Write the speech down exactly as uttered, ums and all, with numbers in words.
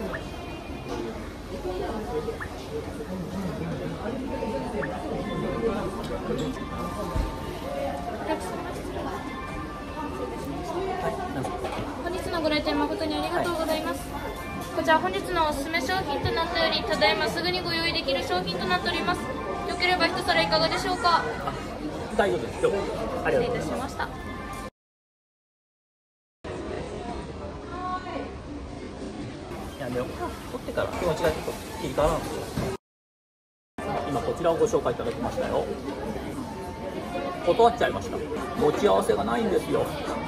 本日のご来店誠にありがとうございます。こちら本日のおすすめ商品となっており、ただいますぐにご用意できる商品となっております。よければ一皿いかがでしょうか。 大丈夫です。今日ありがとうございます。 失礼いたしました。 やめよう。取ってから気持ちがちょっと切り替わらんですよ。今こちらをご紹介いただきましたよ。断っちゃいました。持ち合わせがないんですよ。